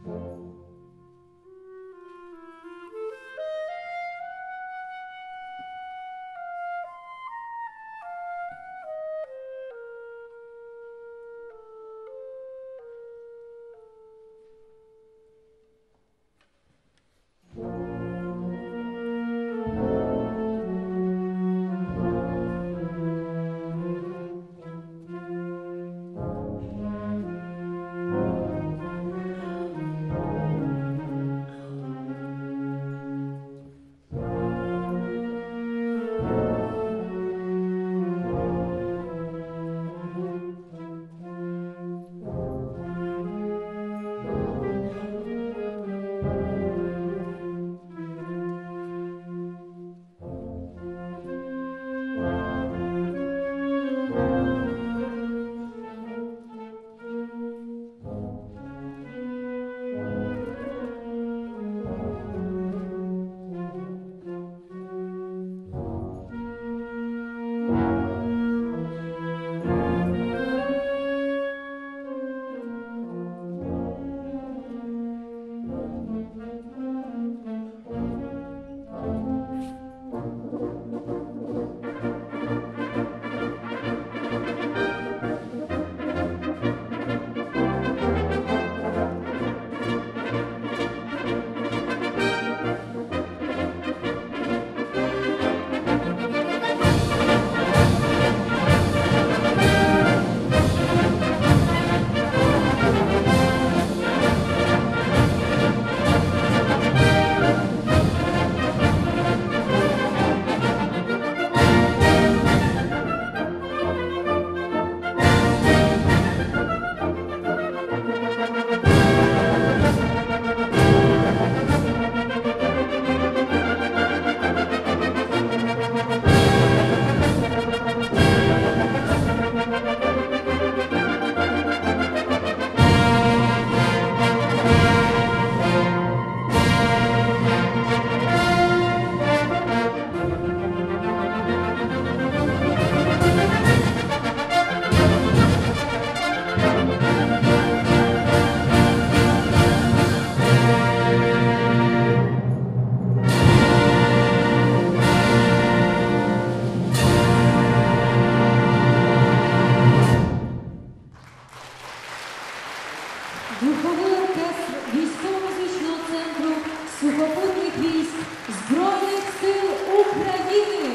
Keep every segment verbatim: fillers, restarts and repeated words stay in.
Духовий оркестр військово-музичного центру сухопутних військ Збройних сил України.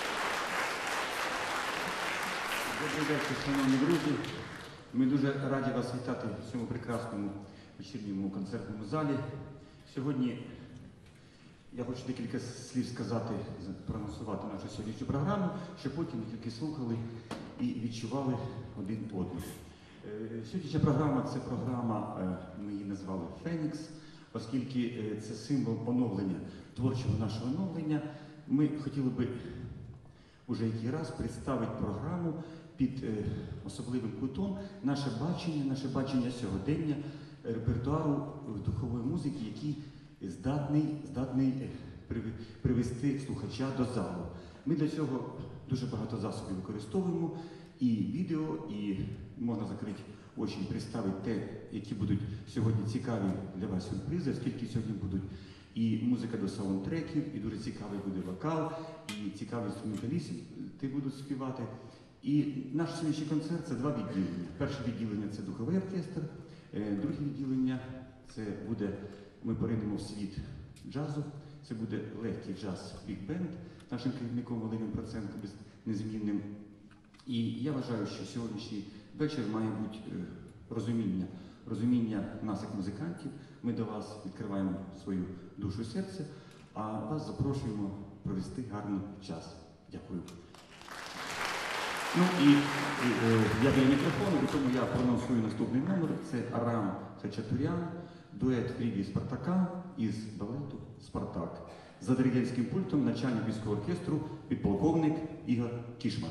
Добрий вечір, шановні друзі. Ми дуже раді вас вітати в цьому прекрасному вечірньому концертному залі. Сьогодні я хочу декілька слів сказати, проанонсувати нашу сьогоднішню програму, щоб потім ви тільки слухали і відчували один одного. Сьогоднішня програма – це програма, ми її назвали «Фенікс», оскільки це символ оновлення, творчого нашого оновлення. Ми хотіли би уже який раз представити програму під особливим кутом, наше бачення, наше бачення сьогодення, репертуару духової музики, який здатний, здатний привести слухача до залу. Ми для цього дуже багато засобів використовуємо, і відео, і можна закрити очі і представити те, які будуть сьогодні цікаві для вас сюрпризи, оскільки сьогодні будуть і музика до саундтреків, і дуже цікавий буде вокал, і цікаві інструменталісти будуть співати. І наш сьогоднішній концерт – це два відділення. Перше відділення – це духовий оркестр, друге відділення – це буде, ми поринемо в світ джазу, це буде легкий джаз бік-бенд, нашим керівником Валерієм Проценко, незмінним. І я вважаю, що сьогоднішній вечір має бути розуміння, розуміння нас як музикантів. Ми до вас відкриваємо свою душу і серце, а вас запрошуємо провести гарний час. Дякую. Ну і, і я біля мікрофону, і тому я проанонсую наступний номер. Це Арам Хачатурян, дует Фріді Спартака із балету «Спартак». За диригентським пультом начальник військового оркестру, підполковник Ігор Кішман.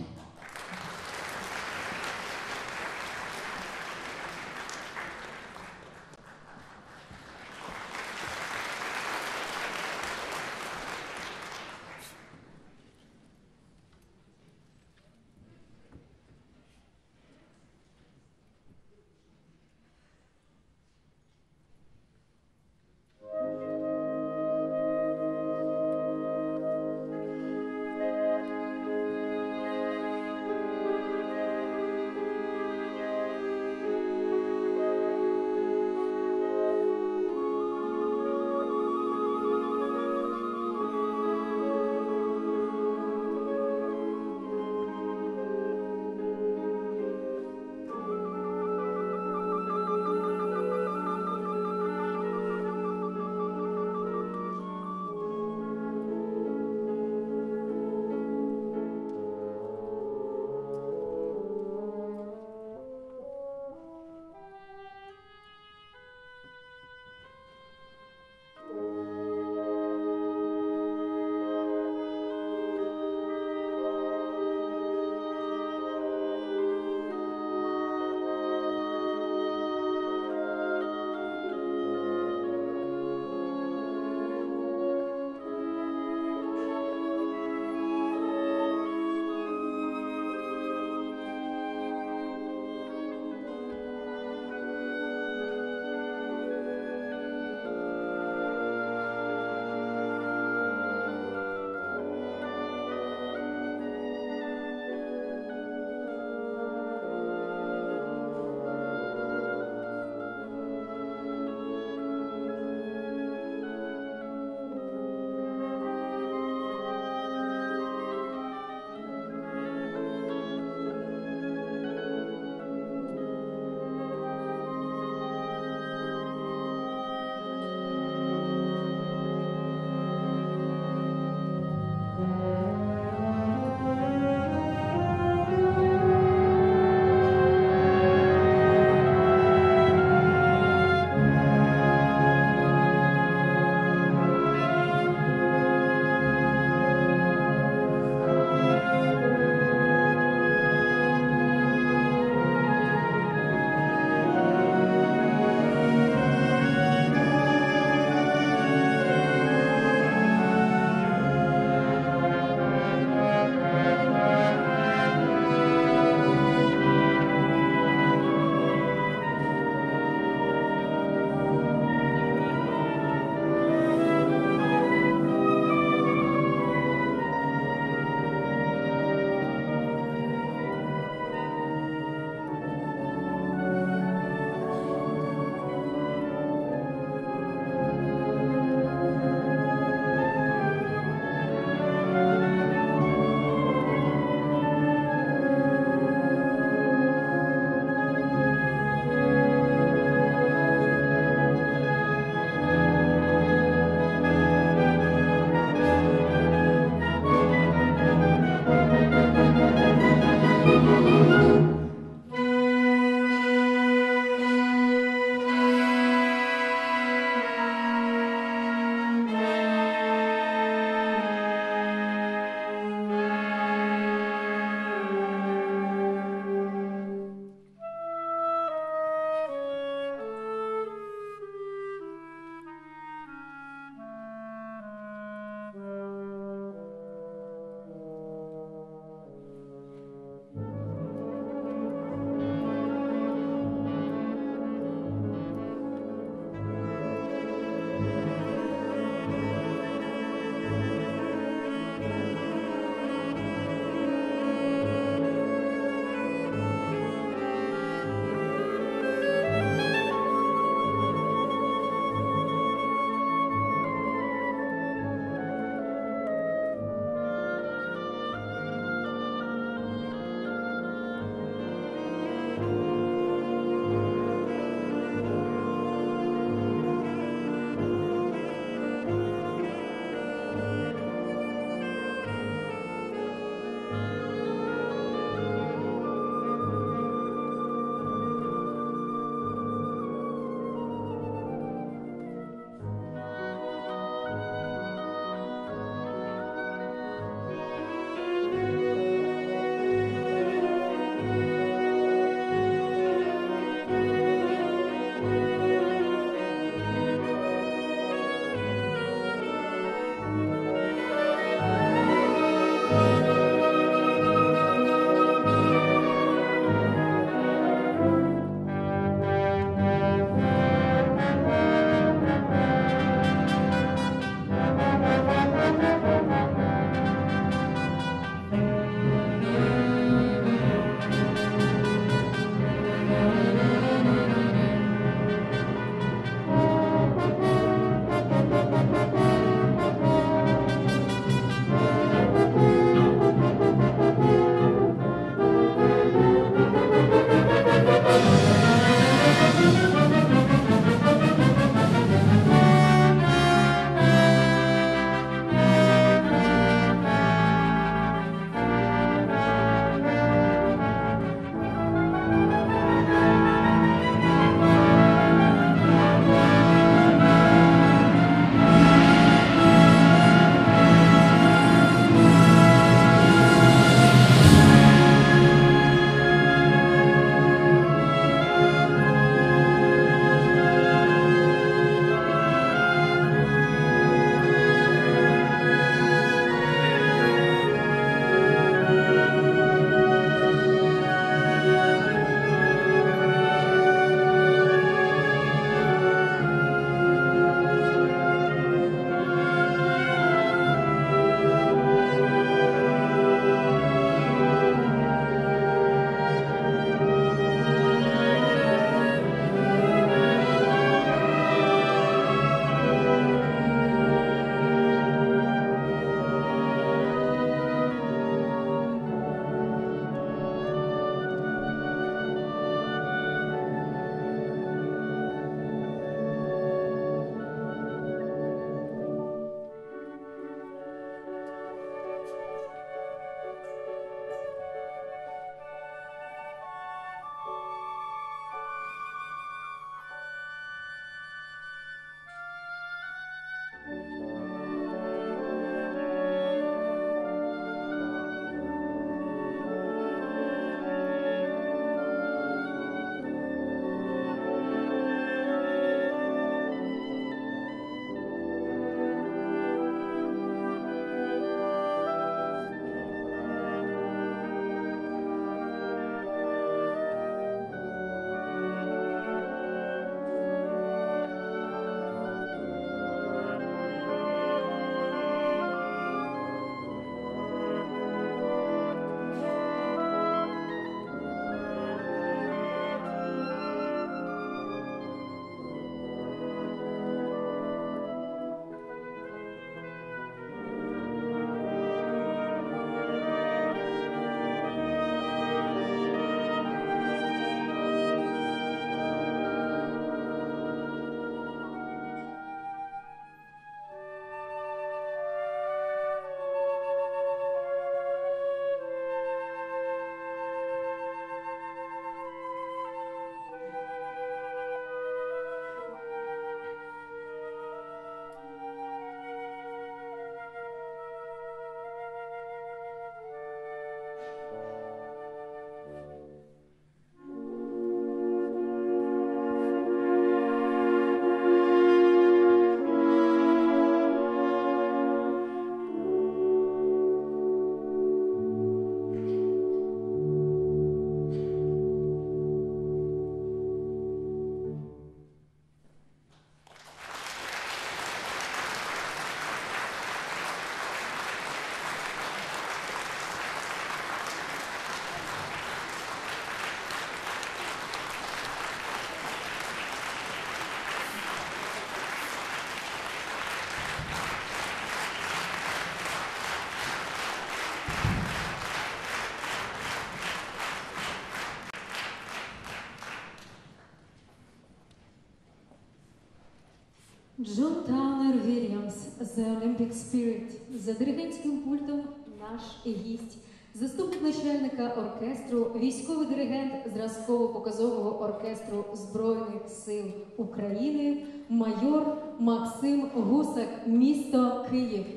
Джон Таунер Вільямс, The Olympic Spirit. За диригентським пультом наш гість, заступник начальника оркестру, військовий диригент зразково-показового оркестру Збройних сил України, майор Максим Гусак, місто Київ.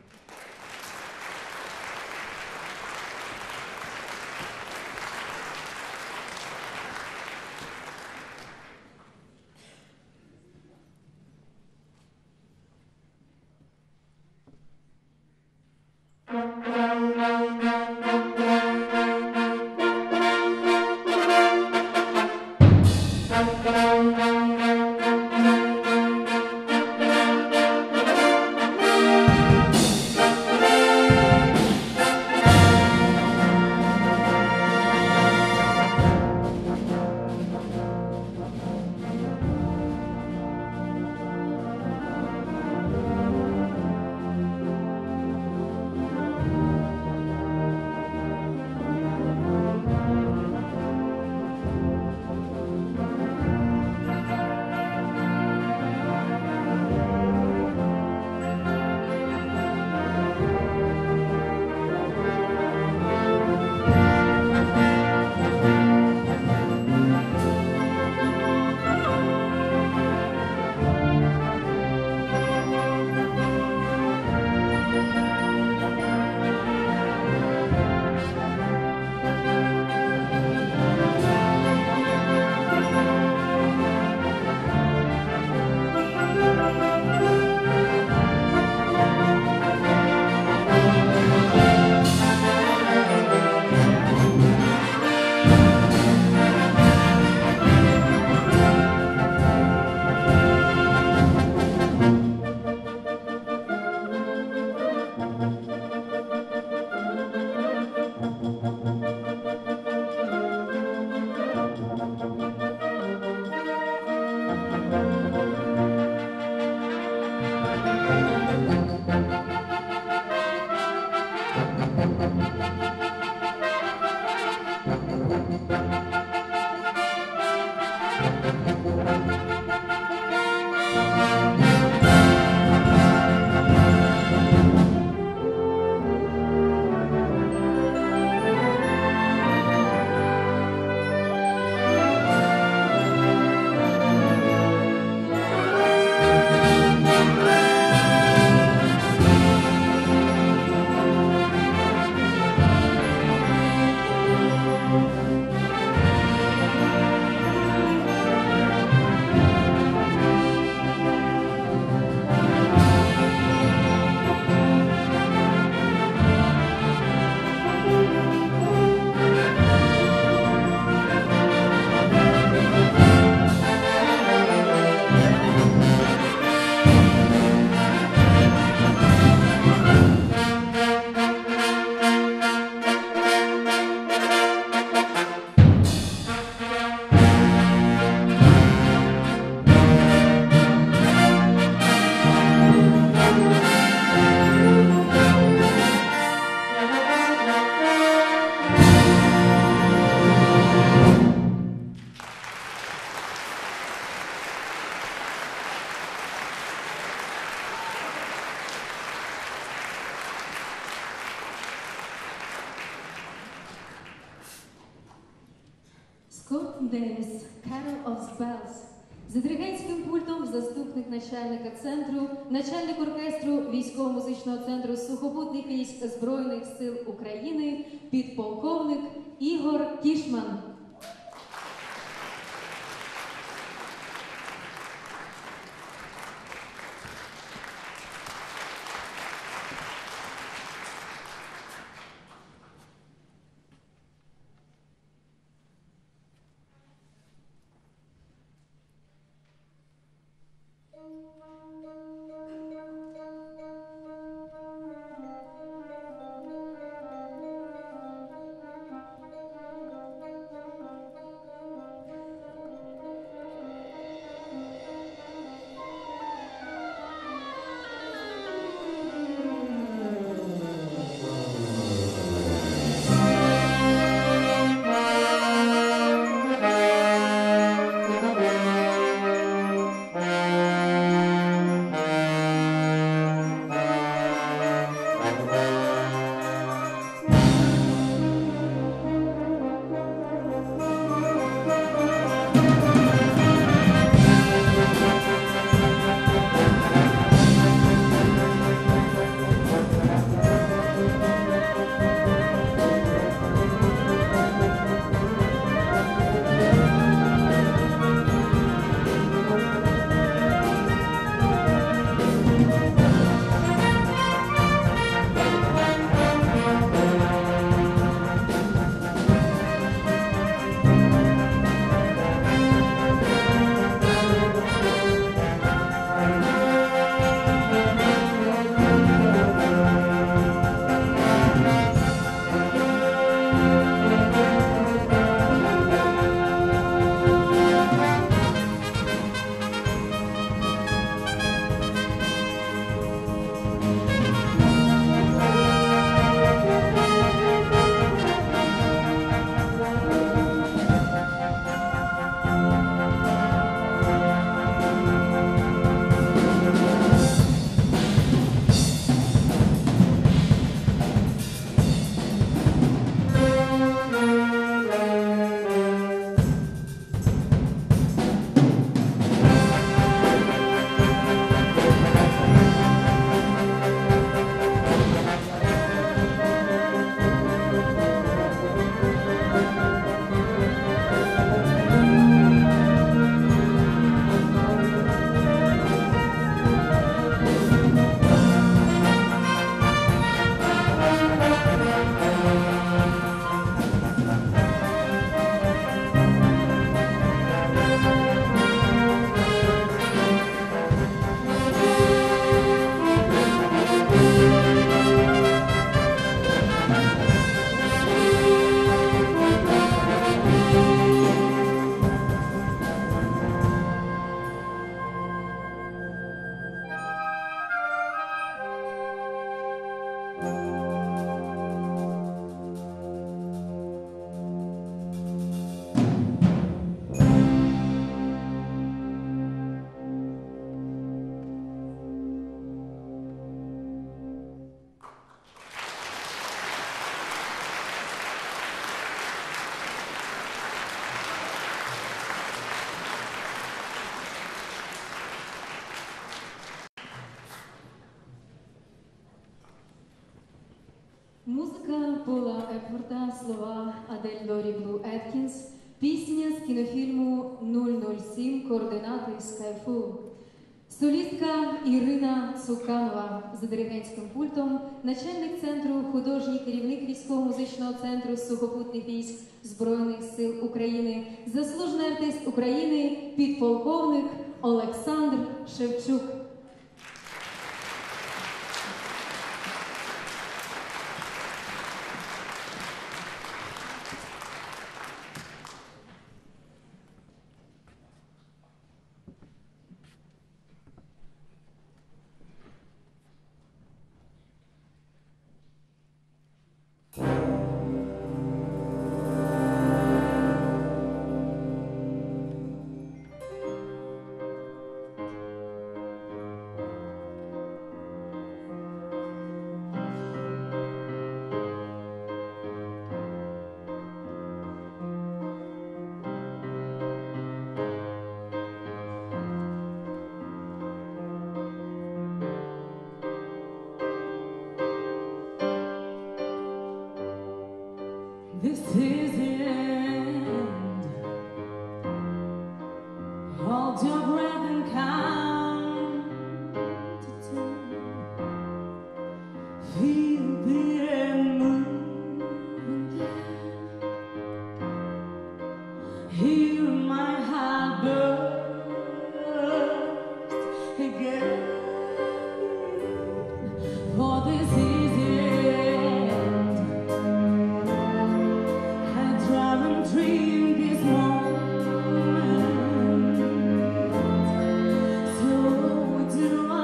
Скотт Девіс, Carol of Spells. За диригентським пультом заступник начальника центру, начальник оркестру військово-музичного центру сухопутних військ Збройних сил України, підполковник Ігор Кішман. Thank you. Музика Пола Епворта, слова Адель Лорі Блу Еткінс, пісня з кінофільму нуль нуль сім «Координати Skyfall». Солістка Ірина Цуканова за диригентським пультом, начальник центру, художній керівник військово-музичного центру сухопутних військ Збройних сил України, заслужений артист України, підполковник Олександр Шевчук. This is the end. Hold your breath and count to ten. Feel the air moving again. Hear my heart burst again. For this is the end. Dream this moment, so do I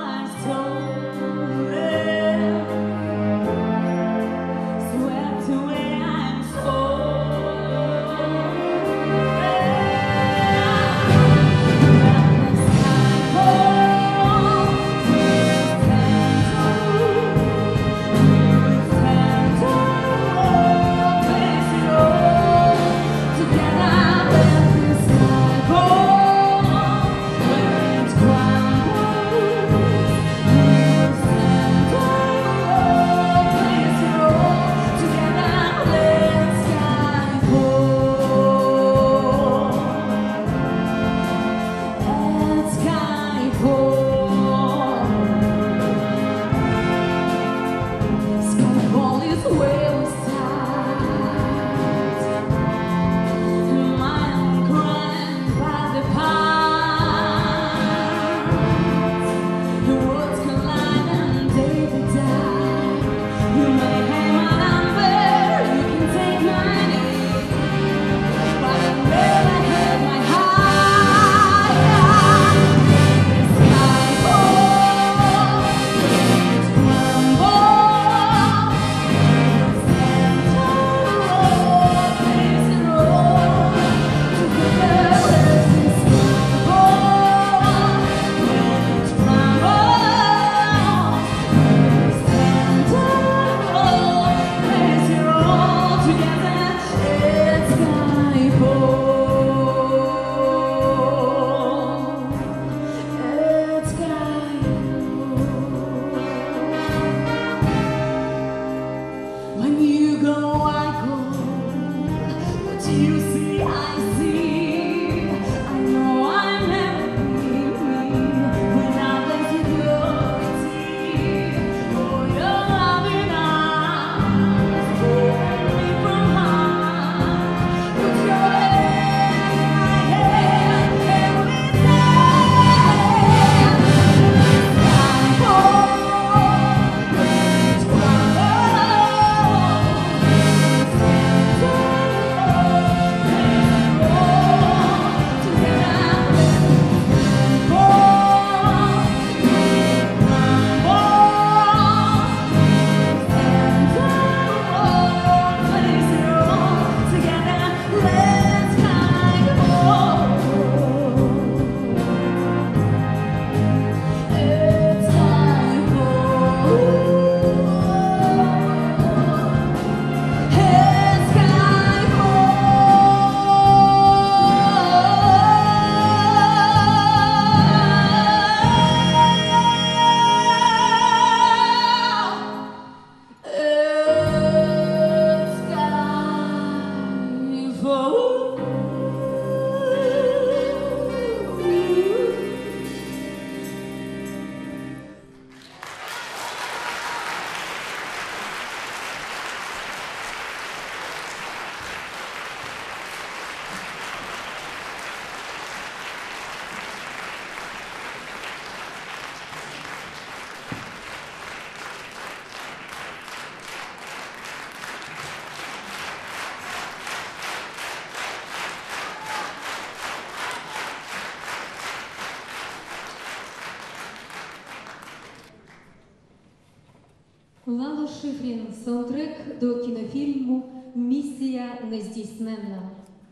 soar, swept away I'm soaring. Let the sky fall. Лало Шифрін, саундтрек до кінофільму «Місія нездійсненна».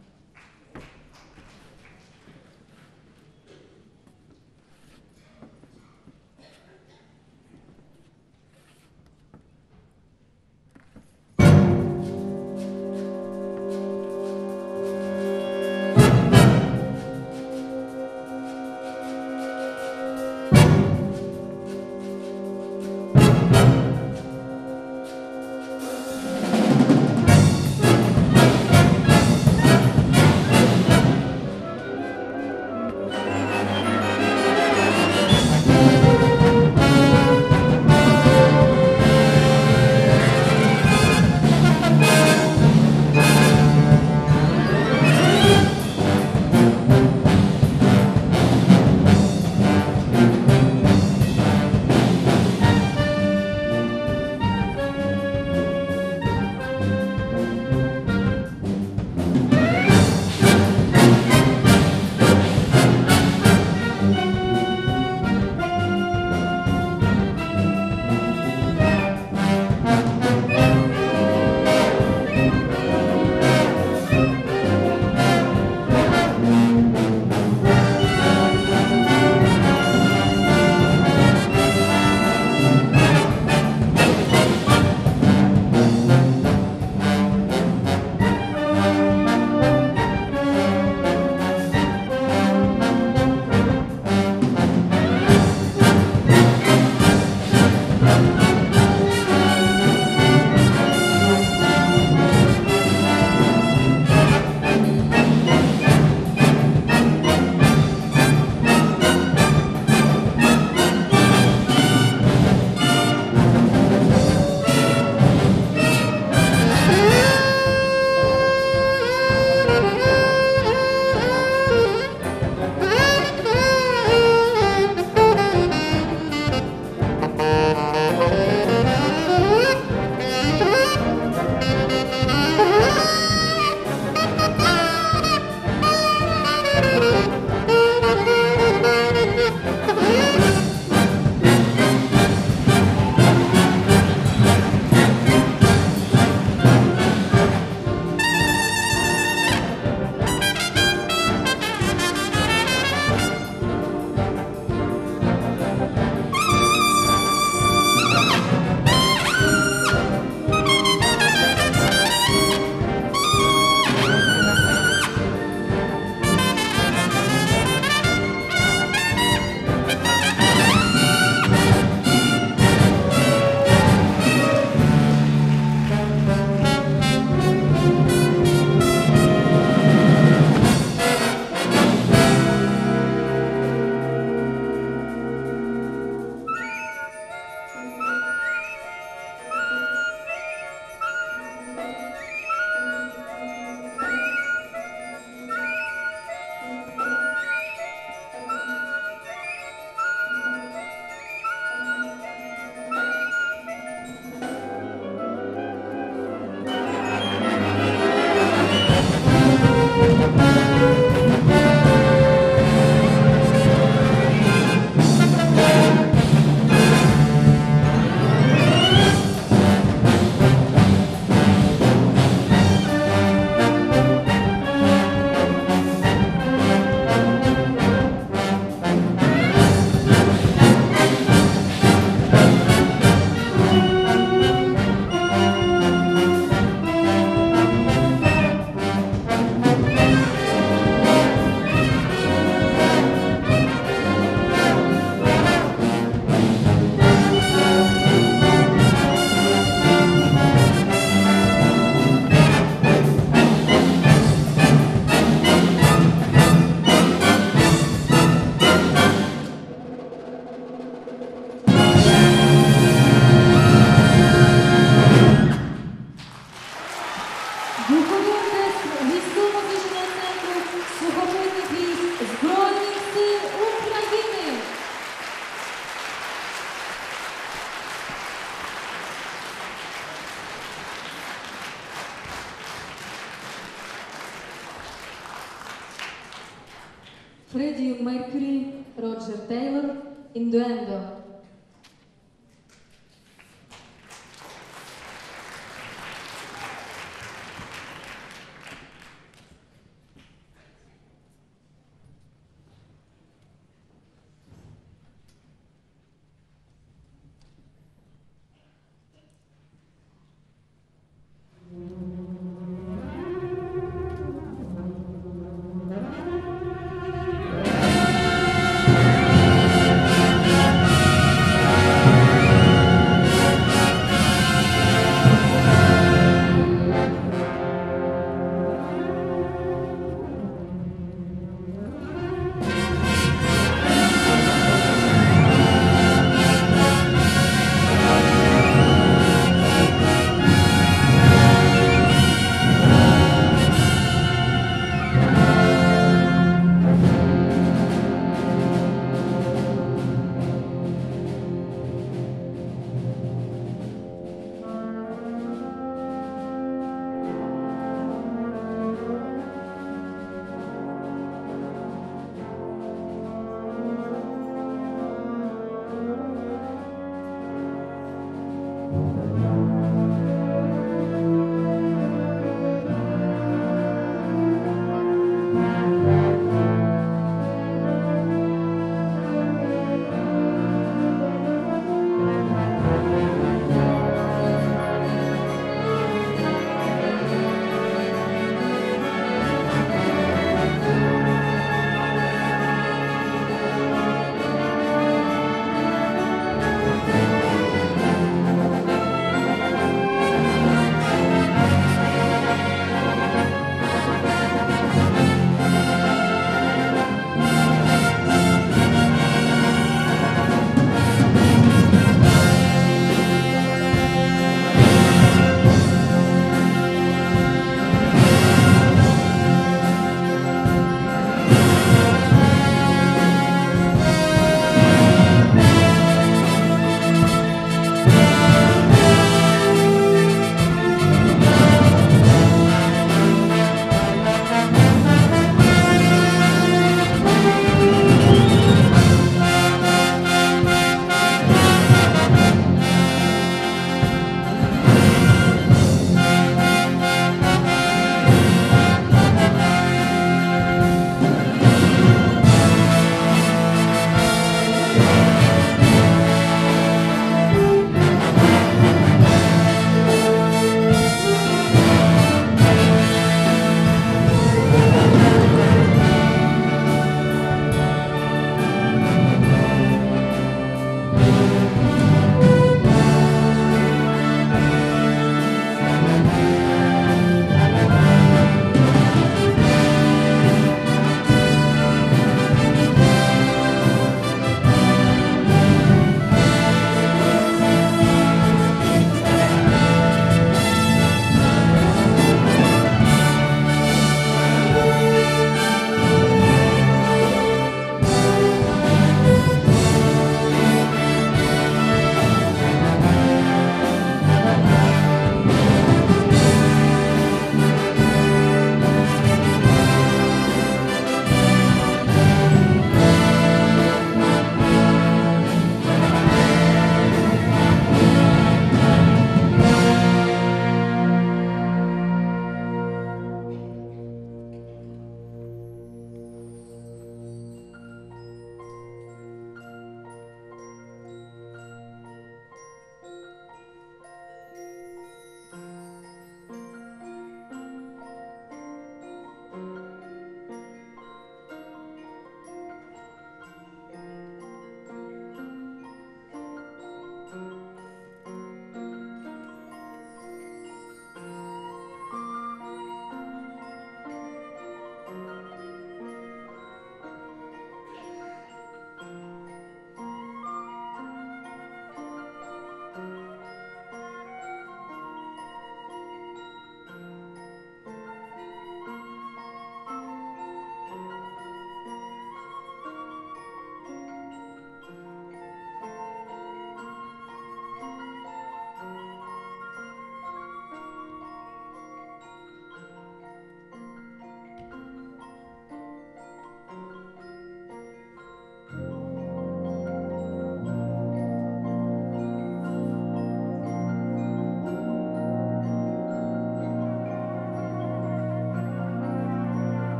Freddie Mercury, Roger Taylor, Innuendo.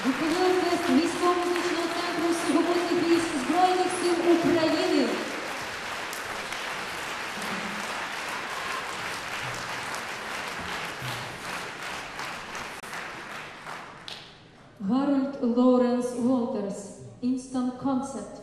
Духовий оркестр військово-музичного центру сухопутних військ Збройних сил України. Harold Lawrence Walters, Instant Concept.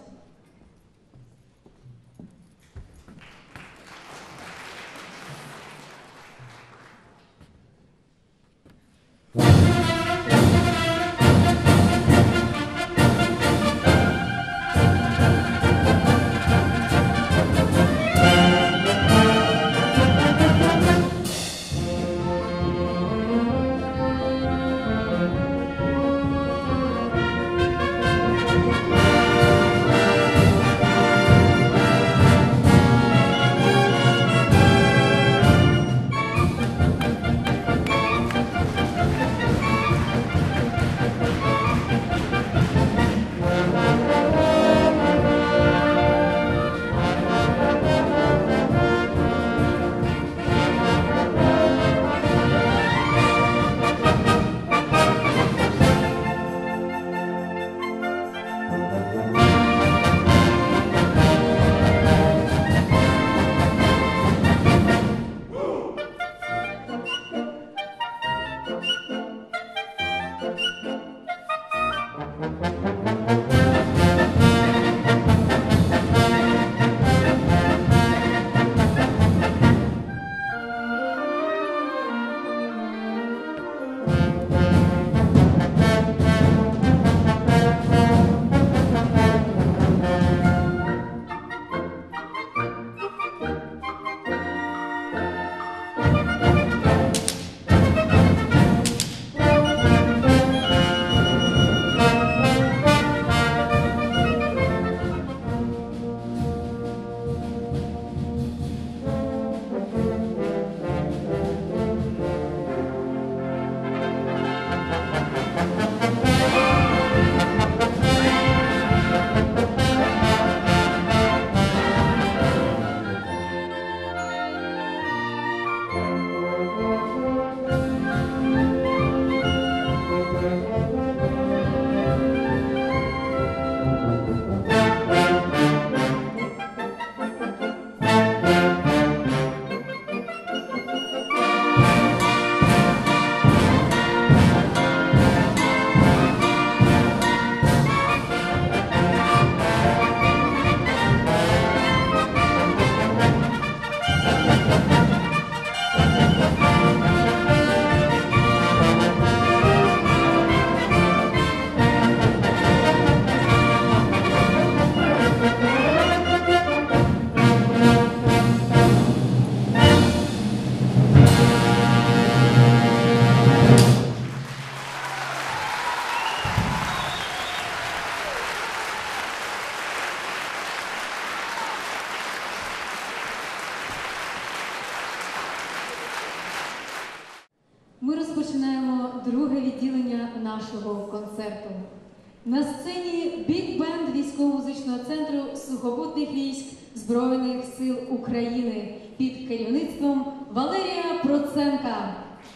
Ми розпочинаємо друге відділення нашого концерту. На сцені бік-бенд військово-музичного центру сухопутних військ Збройних сил України під керівництвом Валерія Проценка.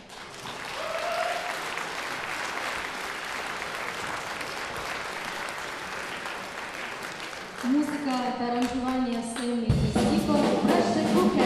Музика та аранжування сильних Стіко Преше Кухер.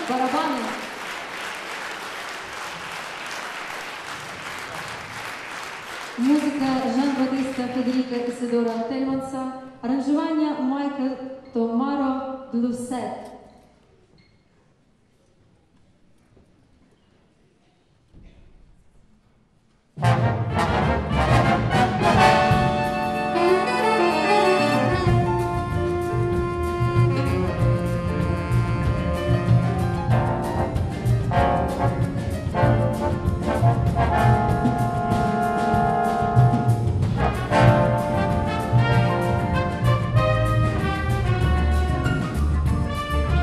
барабани. Музика Жан-Батиста Федеріка Ісидора Тельманса, аранжування Майка Томаро Блюсет. Thank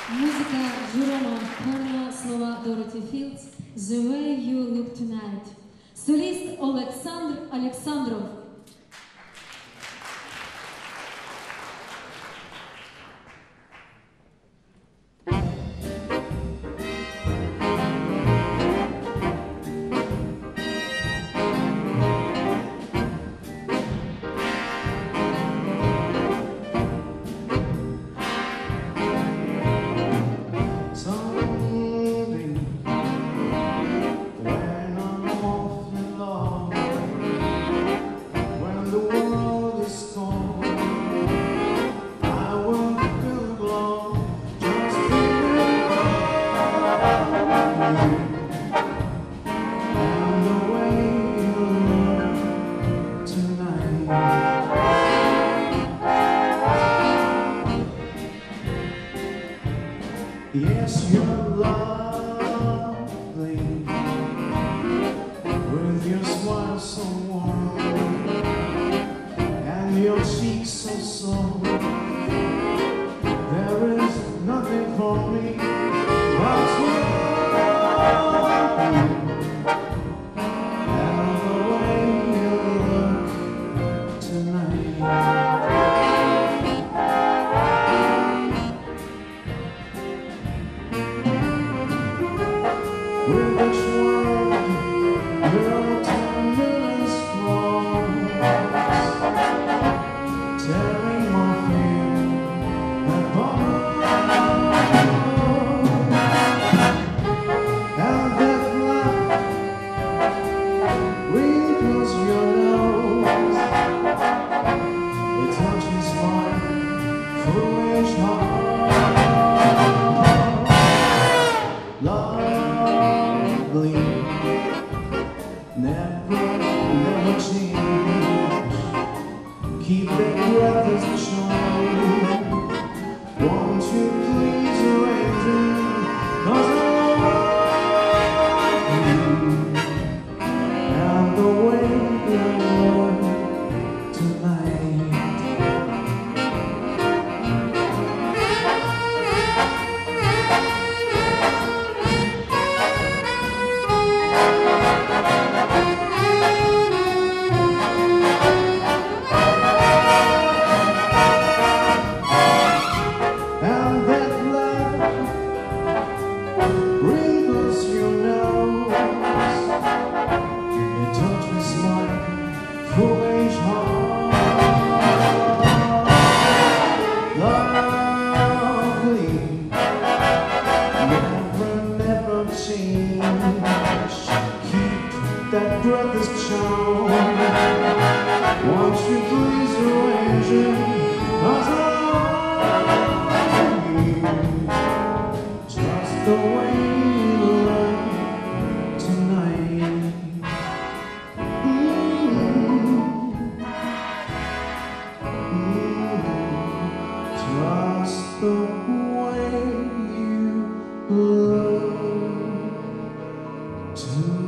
Музика Джерома Керна, слова Дороті Філдс «The way you look tonight». Соліст Олександр Олександров. Yes, you're lovely with your smile so warm and your cheeks so soft. There is nothing for me but to love you and the way you look tonight. With each word, your tenderness flows, tearing my fear apart. And that laugh wrinkles your nose, it touches my foolish heart. Love, never, never change. Keep that breath as charm. Won't you please arrange it? 'Cause I love you and the way you look tonight. Foolish heart, lovely, never, never change. Keep that brother's charm. Won't you please arrange it? 'Cause I love you just the way you look tonight. Just the way you look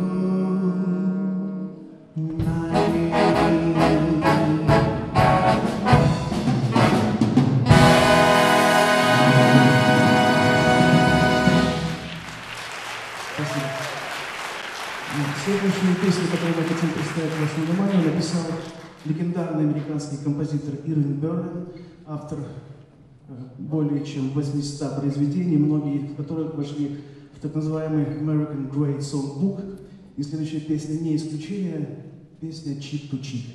Спасибо. Следующую песню, которую мы хотим представить вашему вниманию, написал легендарный американский композитор Ирвин Берлин, автор более чем восьмисот произведений, многие из которых вошли в так называемый American Great Songbook. И следующая песня не исключение, песня «Cheek to Cheek».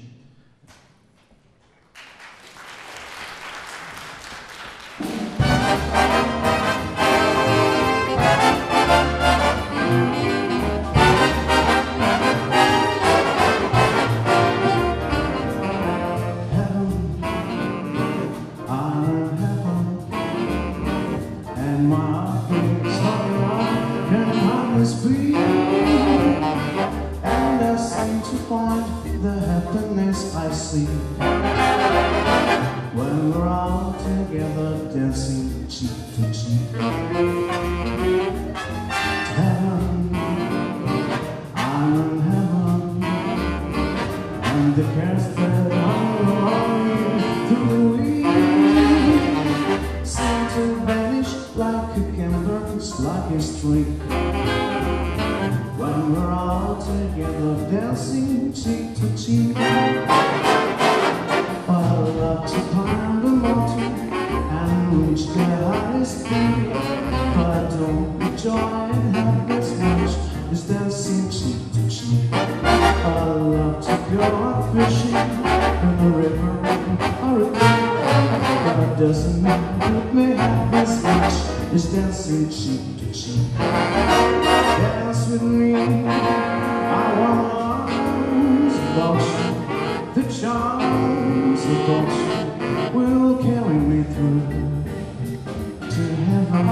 And I seem to find the happiness I see when we're all together dancing cheek to cheek. Heaven, I'm in heaven, and the cares that I'm running through the week seem to vanish like a candle, it's like a string. When we're all together dancing cheek to cheek, I love to climb the mountain and reach the highest peak. But I don't enjoy it half as much as dancing cheek to cheek. I love to go out fishing in the river or a creek, but it doesn't make me half as much as dancing cheek to cheek. Dance with me, I want arms about you. The charms about you will carry me through to heaven.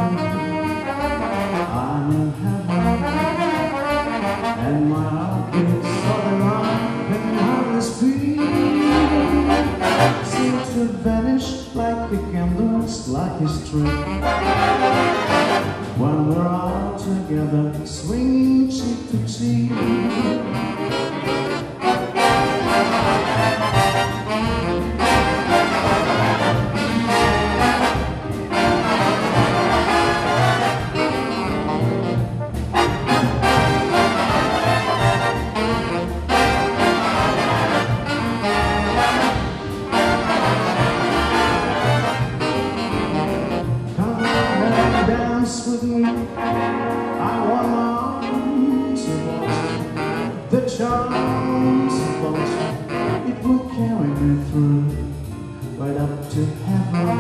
I'm in heaven, and my heart beats for the life and heartless beat seem to vanish like a candle, it's like a string. When we're all together, swinging cheek to cheek. With me, I want arms about you. The charms about you, it will carry me through right up to heaven.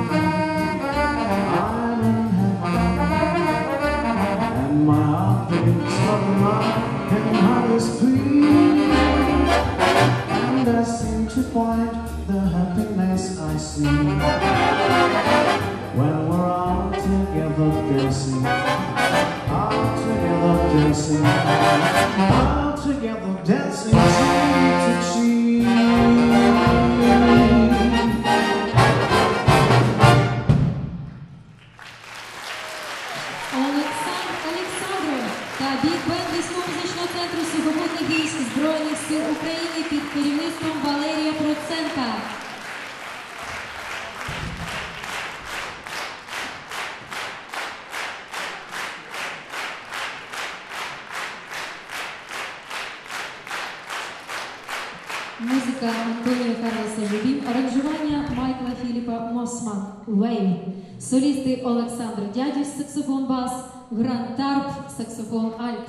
I'm in heaven, and my heart beats for the life and hardest plea. And I seem to find the happiness I see when we're all together dancing, all together dancing, all together dancing, cheek to cheek. Олександр Олександров та бік-бенд військово-музичного центру сухопутних військ Збройних сил України під керівництвом Валерія Проценка. Музика Антоніо Карлоса Жубін, аранжування Майкла Філіпа Мосман, Wave. Солісти Олександр Дядюсь, саксофон бас, Грант Тарп, саксофон альт.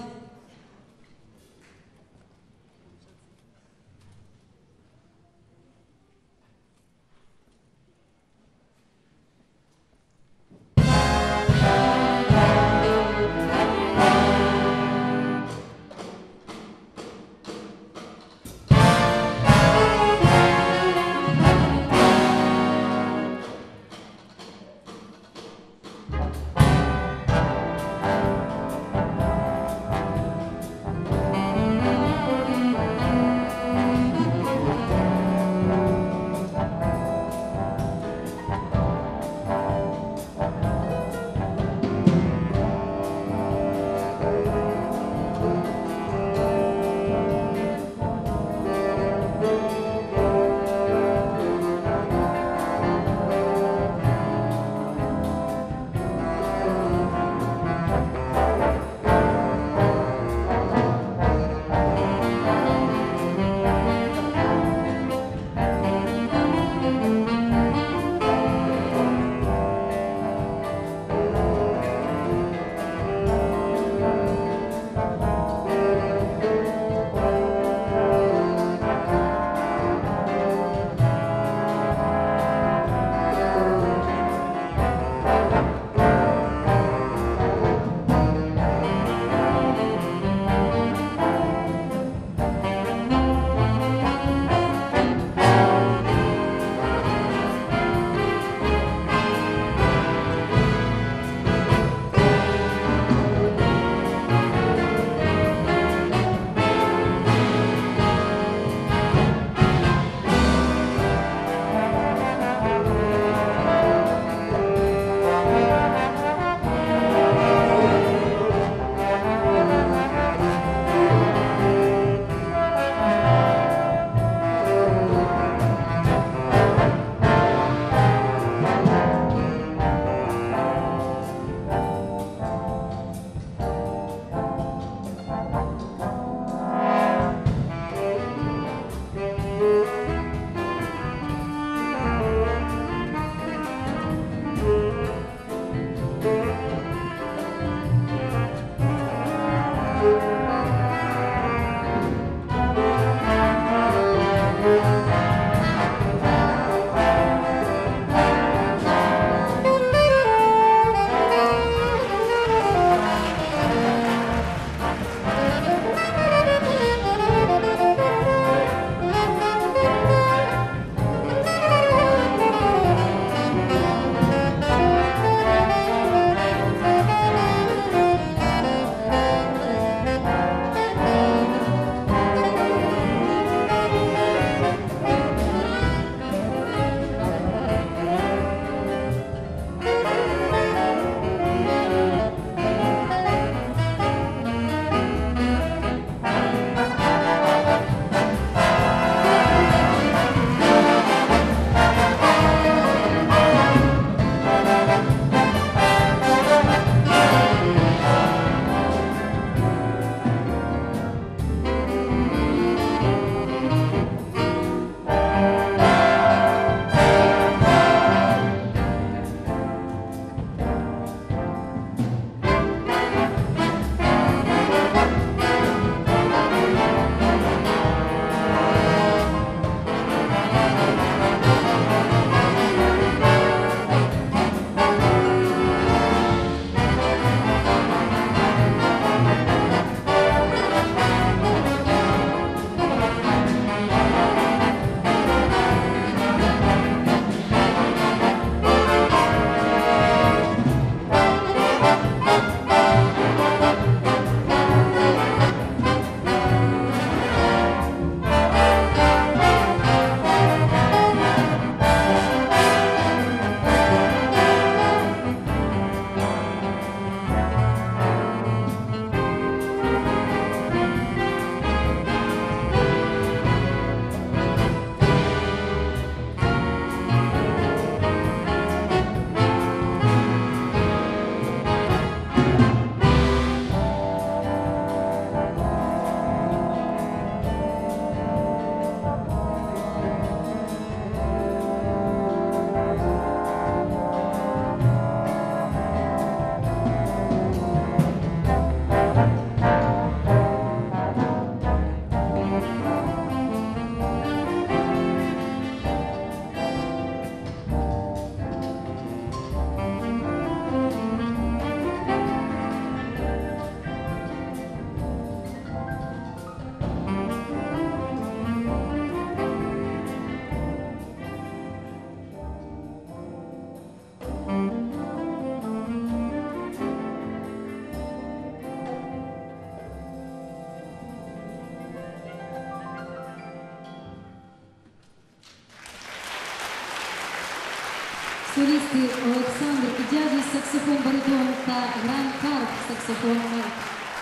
солісти Олександр Дядій, саксофон баритон та Гран Карп, саксофон мальт.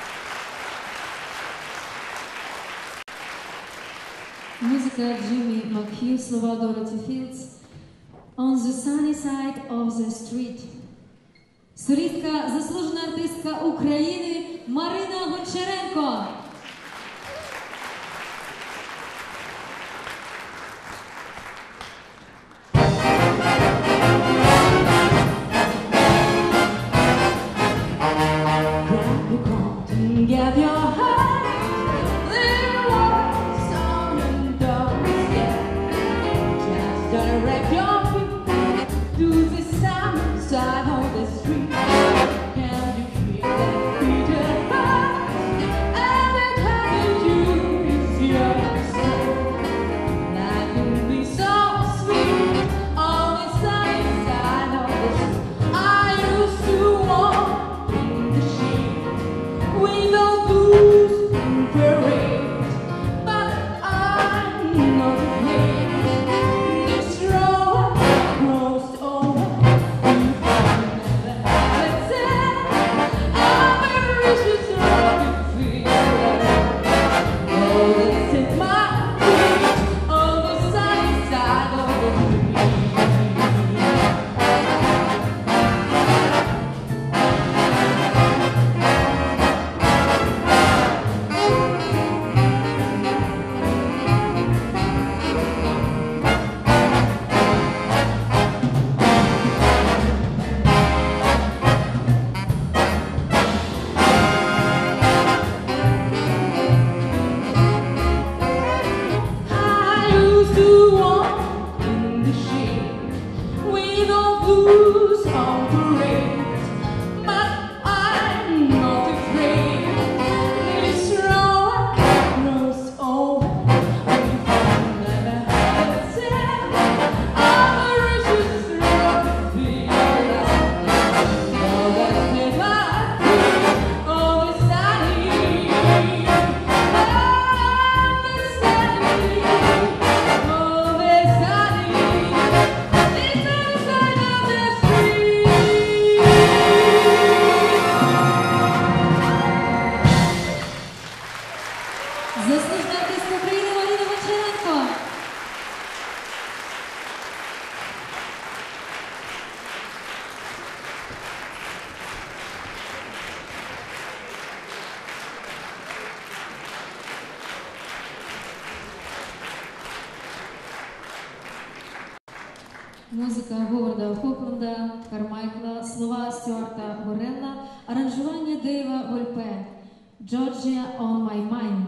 Музика Джиммі Макхью, слова Дороті Філдс. On the sunny side of the street. Солістка, заслужена артистка України Марина Гончаренко. Give your heart, little words on and doorstep. Just direct your feet to the sunny side of the street. Can you feel that beating heart? And it happened to is yourself. Life can be so sweet on the sunny side of the street. I used to walk in the shade. We don't lose parade, but I'm not afraid. This road grows over. You never have it said. I'm a rich road feel. Oh, let's set my feet on the sunny side of the street. I used to walk in the shade. We don't lose on parade, but I'm not afraid. This road grows over. We never have it said. I'm a richest road feel. So let's make my feet on the sunny, on the sunny, on the sunny, it's the side of the street. Заслужена артистка України Марина Гончаренко. Музика Говарда Хопленда, Кармайкла, слова Стюарта Горелла, аранжування Дейва Вольпе. Georgia on my mind.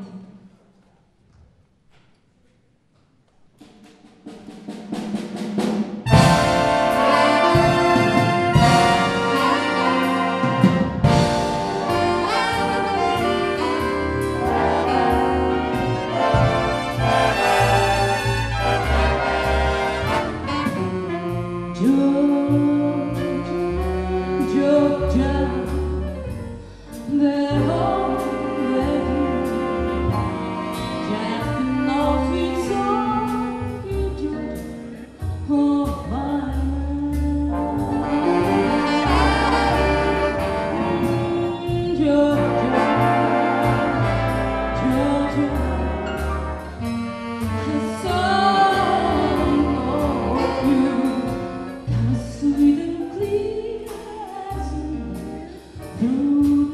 Georgia, the home that you just know sweet song you do of mine. Georgia, Georgia, the song of you, comes sweet and clear as through the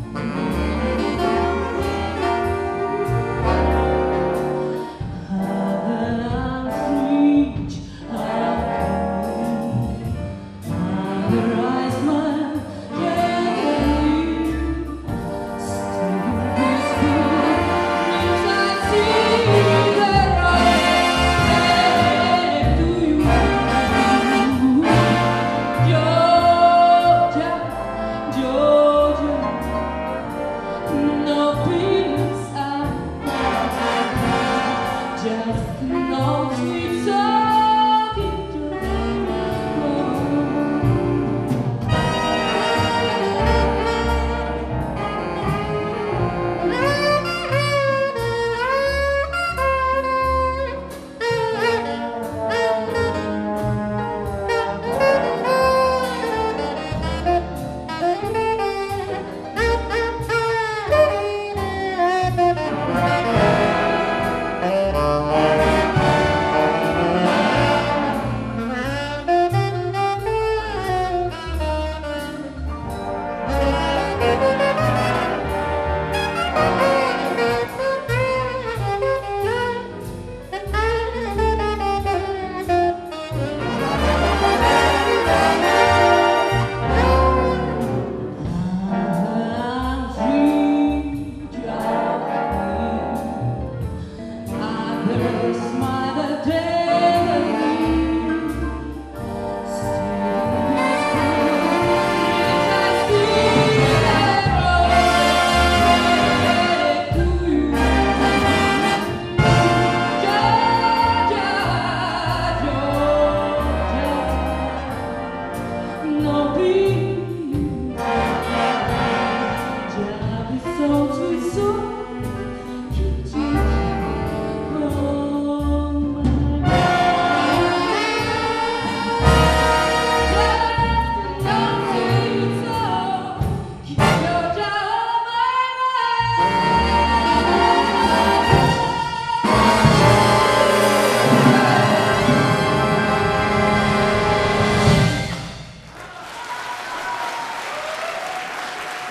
other arms reach out to me. Other eyes smile gently. Still whisper, dreams I see that I to you. Georgia, Georgia.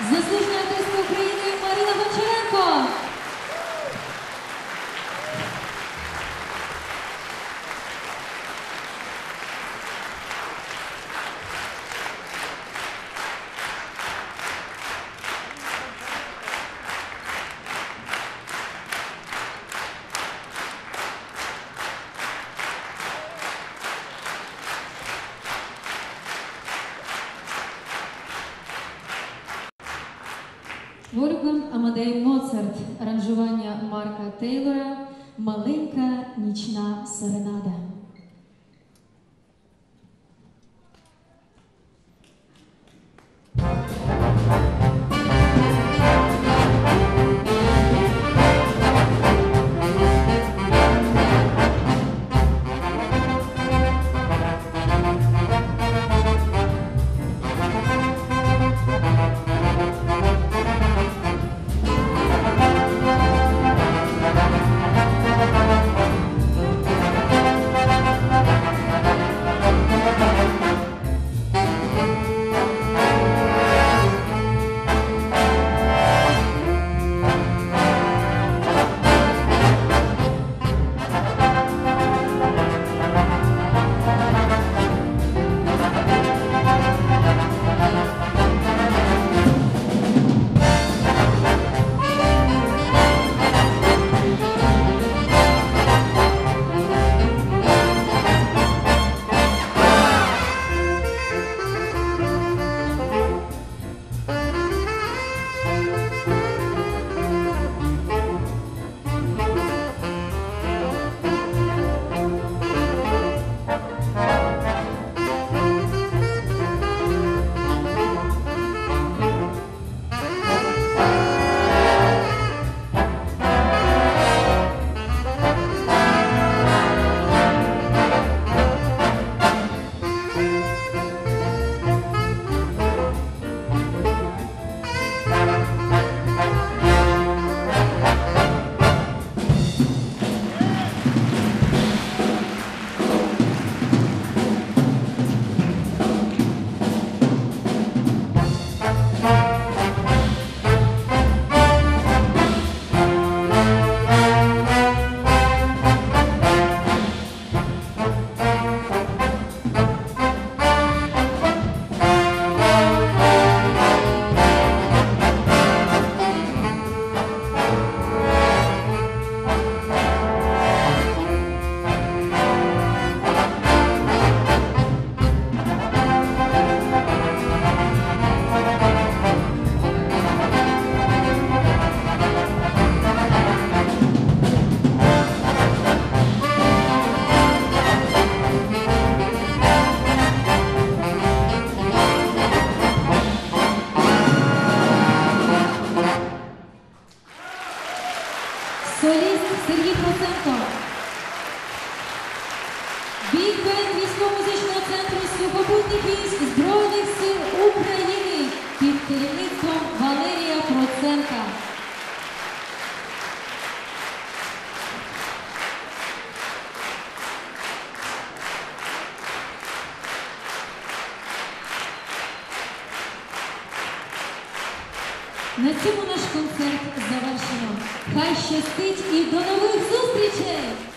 Заслужена артистка України Марина Гончаренко. Вольфганг Амадей Моцарт, аранжування Марка Тейлора, «Маленька нічна серенада». Соліст Сергій Проценко. Біг-бенд військово-музичного центру сухопутних військ Збройних сил України під керівництвом Валерія Проценка. На цьому наш концерт завершено. Хай щастить і до нових зустрічей!